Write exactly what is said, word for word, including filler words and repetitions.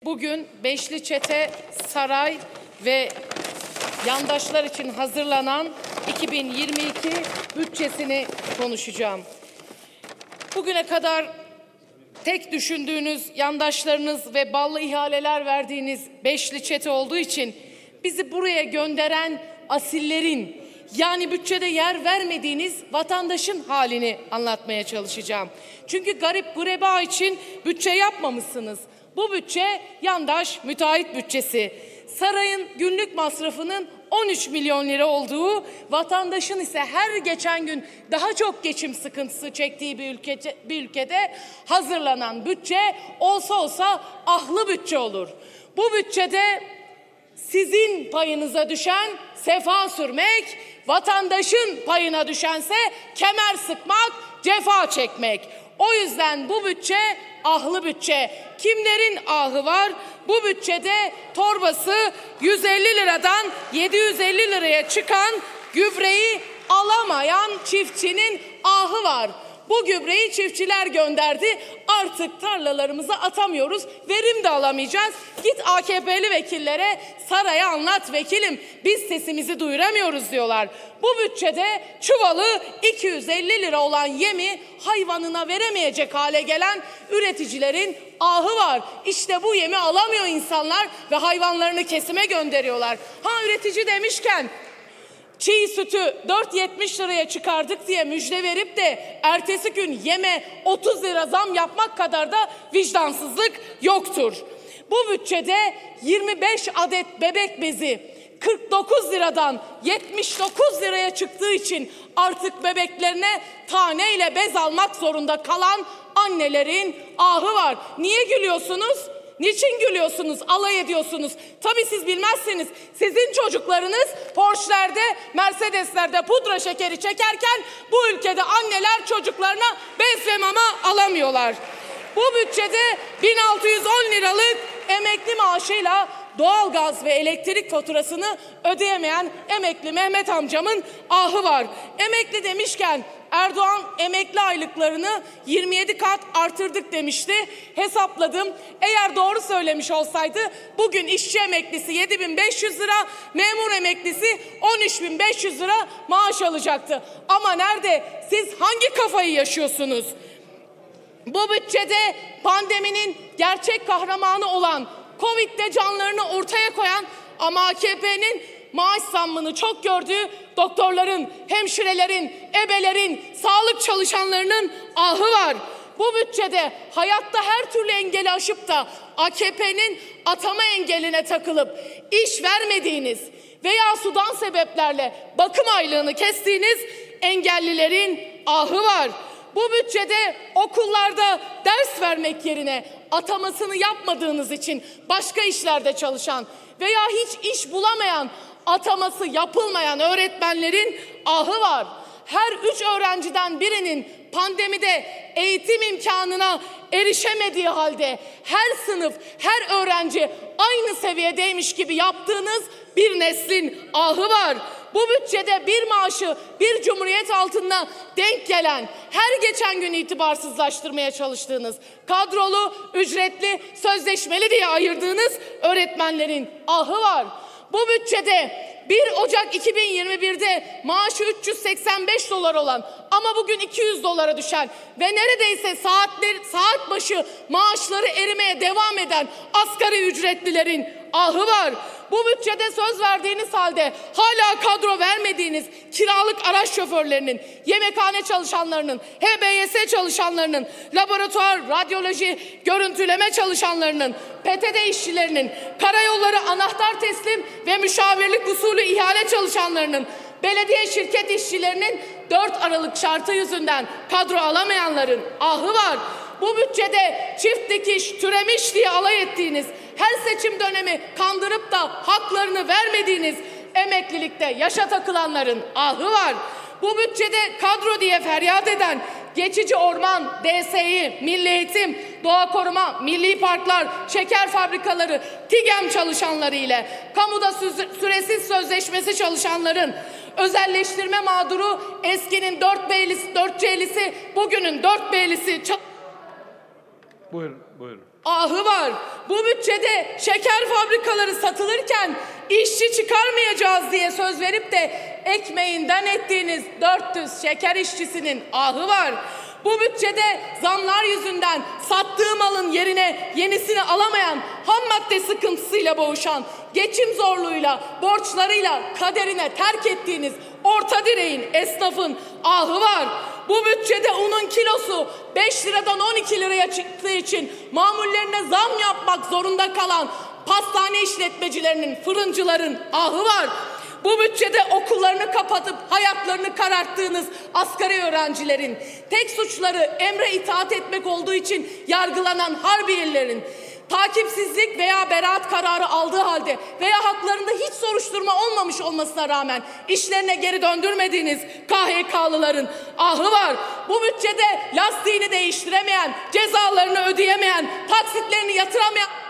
Bugün Beşli Çete, Saray ve yandaşlar için hazırlanan iki bin yirmi iki bütçesini konuşacağım. Bugüne kadar tek düşündüğünüz yandaşlarınız ve ballı ihaleler verdiğiniz Beşli Çete olduğu için bizi buraya gönderen asillerin, yani bütçede yer vermediğiniz vatandaşın halini anlatmaya çalışacağım. Çünkü garip gureba için bütçe yapmamışsınız. Bu bütçe yandaş müteahhit bütçesi. Sarayın günlük masrafının on üç milyon lira olduğu, vatandaşın ise her geçen gün daha çok geçim sıkıntısı çektiği bir, ülke, bir ülkede hazırlanan bütçe olsa olsa ahlı bütçe olur. Bu bütçede sizin payınıza düşen sefa sürmek, vatandaşın payına düşense kemer sıkmak, cefa çekmek. O yüzden bu bütçe ahlı bütçe. Kimlerin ahı var? Bu bütçede torbası yüz elli liradan yedi yüz elli liraya çıkan gübreyi alamayan çiftçinin ahı var. Bu gübreyi çiftçiler gönderdi. Artık tarlalarımıza atamıyoruz. Verim de alamayacağız. Git A K P'li vekillere, saraya anlat vekilim. Biz sesimizi duyuramıyoruz diyorlar. Bu bütçede çuvalı iki yüz elli lira olan yemi hayvanına veremeyecek hale gelen üreticilerin ahı var. İşte bu yemi alamıyor insanlar ve hayvanlarını kesime gönderiyorlar. Ha, üretici demişken, çiğ sütü dört yetmiş liraya çıkardık diye müjde verip de ertesi gün yeme otuz lira zam yapmak kadar da vicdansızlık yoktur. Bu bütçede yirmi beş adet bebek bezi kırk dokuz liradan yetmiş dokuz liraya çıktığı için artık bebeklerine taneyle bez almak zorunda kalan annelerin ahı var. Niye gülüyorsunuz? Niçin gülüyorsunuz, alay ediyorsunuz? Tabii siz bilmezsiniz. Sizin çocuklarınız Porsche'lerde, Mercedes'lerde pudra şekeri çekerken bu ülkede anneler çocuklarına bez ve mama alamıyorlar. Bu bütçede bin altı yüz on liralık emekli maaşıyla doğalgaz ve elektrik faturasını ödeyemeyen emekli Mehmet amcamın ahı var. Emekli demişken, Erdoğan emekli aylıklarını yirmi yedi kat artırdık demişti. Hesapladım. Eğer doğru söylemiş olsaydı bugün işçi emeklisi yedi bin beş yüz lira, memur emeklisi on üç bin beş yüz lira maaş alacaktı. Ama nerede? Siz hangi kafayı yaşıyorsunuz? Bu bütçede pandeminin gerçek kahramanı olan, Covid'de canlarını ortaya koyan ama A K P'nin maaş zammını çok gördüğü doktorların, hemşirelerin, ebelerin, sağlık çalışanlarının ahı var. Bu bütçede hayatta her türlü engeli aşıp da A K P'nin atama engeline takılıp iş vermediğiniz veya sudan sebeplerle bakım aylığını kestiğiniz engellilerin ahı var. Bu bütçede okullarda ders vermek yerine atamasını yapmadığınız için başka işlerde çalışan veya hiç iş bulamayan, ataması yapılmayan öğretmenlerin ahı var. Her üç öğrenciden birinin pandemide eğitim imkanına erişemediği halde her sınıf, her öğrenci aynı seviyedeymiş gibi yaptığınız bir neslin ahı var. Bu bütçede bir maaşı bir cumhuriyet altında denk gelen, her geçen gün itibarsızlaştırmaya çalıştığınız, kadrolu, ücretli, sözleşmeli diye ayırdığınız öğretmenlerin ahı var. Bu bütçede bir Ocak iki bin yirmi bir'de maaşı üç yüz seksen beş dolar olan ama bugün iki yüz dolara düşen ve neredeyse saatler, saat başı maaşları erimeye devam eden asgari ücretlilerin ahı var. Bu bütçede söz verdiğiniz halde hala kadro vermediğiniz kiralık araç şoförlerinin, yemekhane çalışanlarının, H B Y S çalışanlarının, laboratuvar, radyoloji, görüntüleme çalışanlarının, P T D işçilerinin, karayolları anahtar teslim ve müşavirlik usulü ihale çalışanlarının, belediye şirket işçilerinin dört Aralık şartı yüzünden kadro alamayanların ahı var. Bu bütçede çift dikiş, türemiş diye alay ettiğiniz, her seçim dönemi kandırıp da haklarını vermediğiniz emeklilikte yaşa takılanların ahı var. Bu bütçede kadro diye feryat eden geçici orman, D S İ, Milli Eğitim, Doğa Koruma, Milli Parklar, şeker fabrikaları, TİGEM çalışanları ile kamuda süresiz sözleşmesi çalışanların, özelleştirme mağduru eskinin dört B'lisi, dört C'lisi, bugünün dört B'lisi. Buyurun, buyurun. ahı var. Bu bütçede şeker fabrikaları satılırken işçi çıkarmayacağız diye söz verip de ekmeğinden ettiğiniz dört yüz şeker işçisinin ahı var. Bu bütçede zamlar yüzünden sattığı malın yerine yenisini alamayan, ham madde sıkıntısıyla boğuşan, geçim zorluğuyla, borçlarıyla kaderine terk ettiğiniz orta direğin, esnafın ahı var. Bu bütçede unun kilosu beş liradan on iki liraya çıktığı için mamullerine zam yapmak zorunda kalan pastane işletmecilerinin, fırıncıların ahı var. Bu bütçede okullarını kapatıp hayatlarını kararttığınız asgari öğrencilerin, tek suçları emre itaat etmek olduğu için yargılanan harbiyelilerin, takipsizlik veya beraat kararı aldığı halde veya haklarında hiç soruşturma olmamış olmasına rağmen işlerine geri döndürmediğiniz K H K'lıların ahı var. Bu bütçede lastiğini değiştiremeyen, cezalarını ödeyemeyen, taksitlerini yatıramayan